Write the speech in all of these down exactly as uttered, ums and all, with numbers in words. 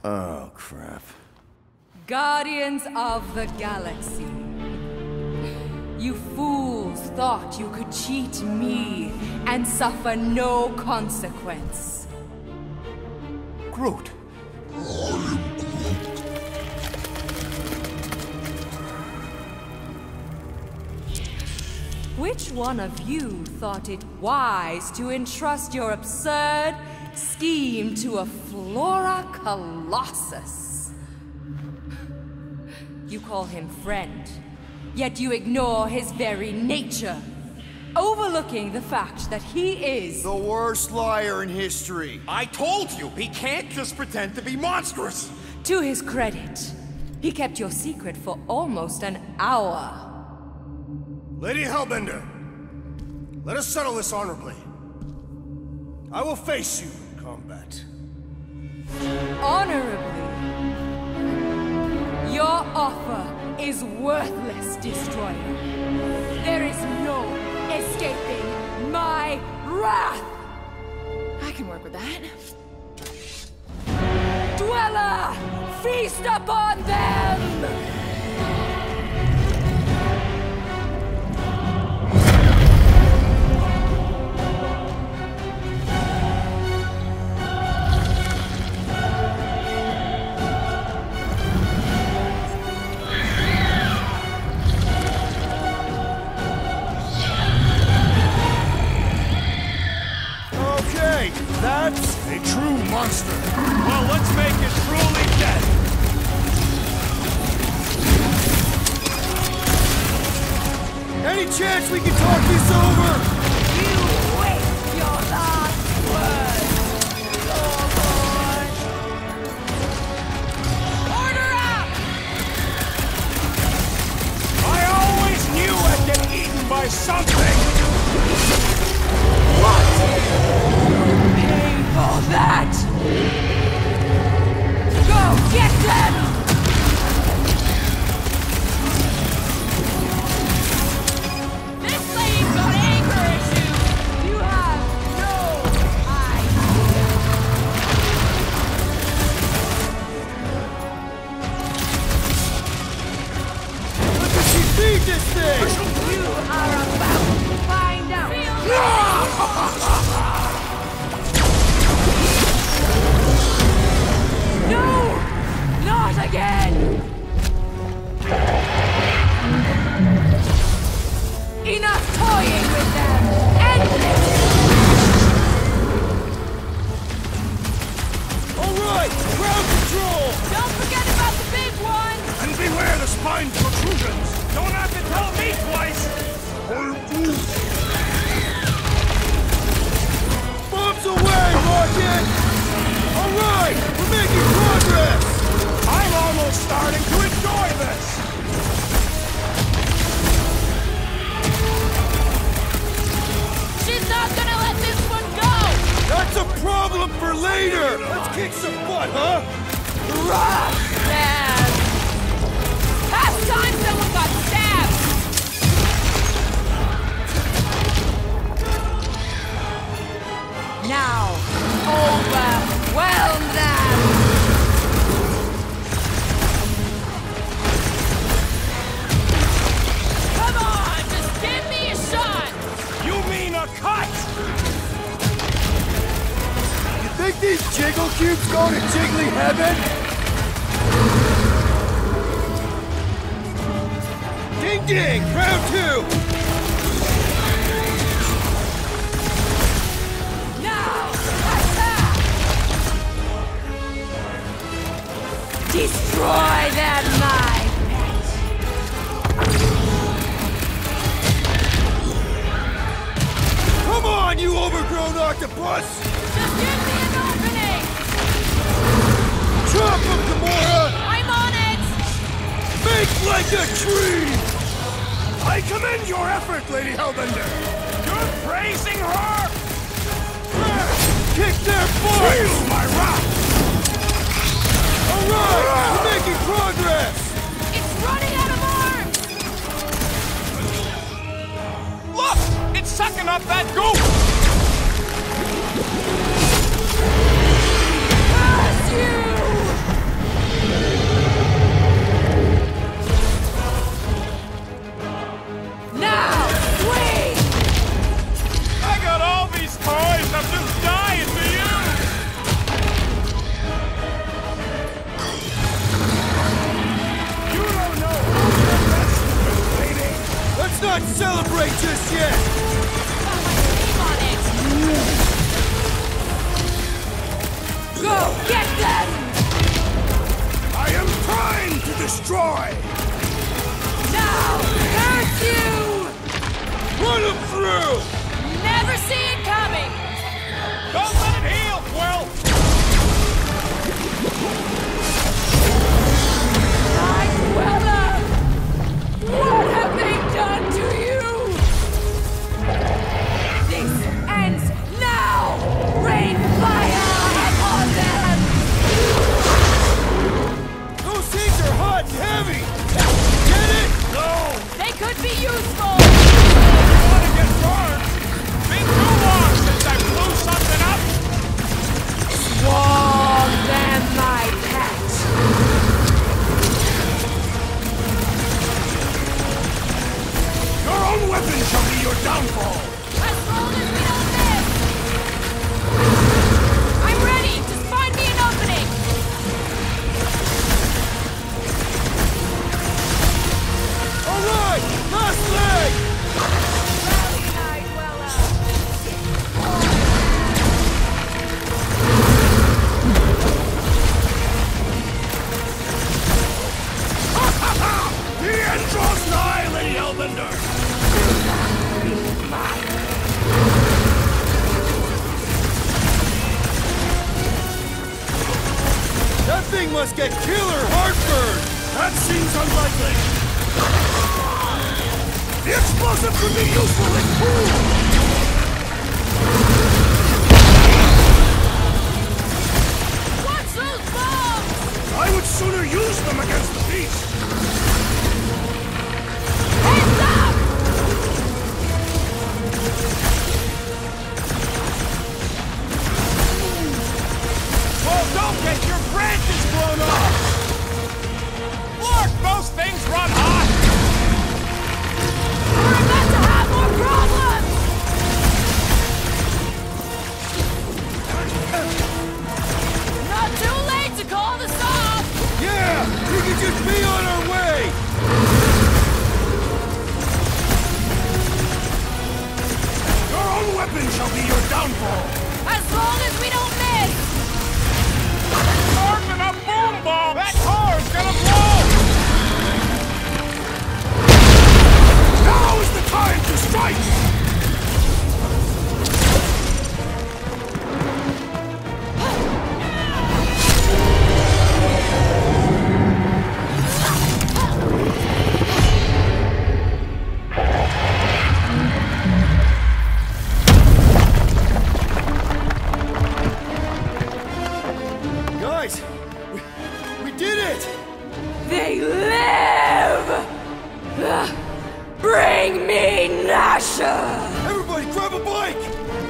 Oh, crap. Guardians of the Galaxy. You fools thought you could cheat me and suffer no consequence. Groot. Which one of you thought it wise to entrust your absurd scheme to a Flora Colossus? You call him friend, yet you ignore his very nature, overlooking the fact that he is the worst liar in history. I told you, he can't just pretend to be monstrous. To his credit, he kept your secret for almost an hour. Lady Hellbender, let us settle this honorably. I will face you in combat. Honorably? Your offer is worthless, Destroyer. There is no escaping my wrath! I can work with that. Dweller! Feast upon them! That's a true monster. Well, let's make it truly dead. Any chance we can talk this over? You waste your last words, Lord. Order up! I always knew I'd get eaten by something. What? For that! Go get them! This lady's got anger issues! You have no idea! Look at she feed this thing! You are about to find out! No! Not again! Enough toying with them! End this! Alright! Ground control! Don't forget about the big one! And beware the spine protrusions! Don't have to tell me twice! Bombs away, Rocket! Alright! We're making progress! I'm almost starting to enjoy this! She's not gonna let this one go! That's a problem for later! Let's kick some butt, huh? Rock them! Past time someone got stabbed! Now, overwhelm them! Come on, just give me a shot! You mean a cut? You think these jiggle cubes go to jiggly heaven? Ding ding! Round two! Destroy them, my pet! Come on, you overgrown octopus! Just give me an opening! Chop him, Gamora! I'm on it! Make like a tree! I commend your effort, Lady Hellbender! You're praising her? Kick their butt! Feel my wrath! Alright! We're making progress! It's running out of arms! Look! It's sucking up that goop! Curse you! celebrate just yet! Go get them! I am trying to destroy! Now, curse you! Run him through! Never see it coming! Don't let it heal, Well! My Dweller! What have they done to you? This ends now! Rain fire upon them! Those things are hot and heavy! Get it? No! They could be useful! I want to get burned! Been too long since I blew something up! Swarm them, my pet! Your own weapon shall be your downfall! As long as we don't miss! I'm ready! Just find me an opening! Alright! Last leg! Rally, my Dweller! The end draws nigh, Lady Hellbender! That thing must get killer heartburn! That seems unlikely! The explosive could be useful in pool! Watch those bombs! I would sooner use them against the beast! Heads up! Oh, don't get your branches blown off! Lord, those things run hot! We're about to have more problems! Not too late to call this off! Yeah! We can just be on our way! Your own weapon shall be your downfall! As long as we don't miss! Sharpen up boom bomb! That car's gonna blow! Now is the time to strike! Guys! We, we did it! They live! Ugh. Bring me Nasha! Everybody grab a bike!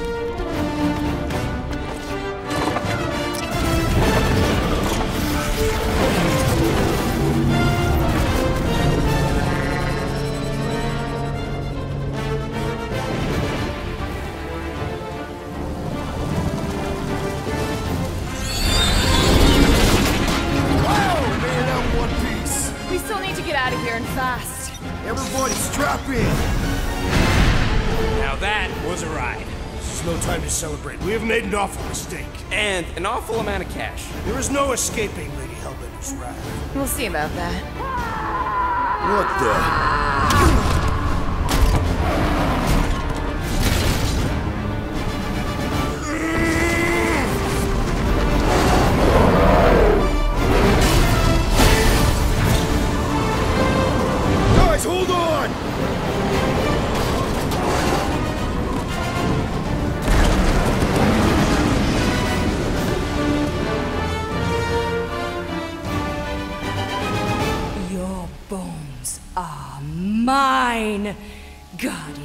Wow! Made it out in one piece! We still need to get out of here and fast. Everybody strap in! Now that was a ride. This is no time to celebrate. We have made an awful mistake. And an awful amount of cash. There is no escaping Lady Hellbender's wrath. We'll see about that. What the? Guys, hold on! Your bones are mine, guardian.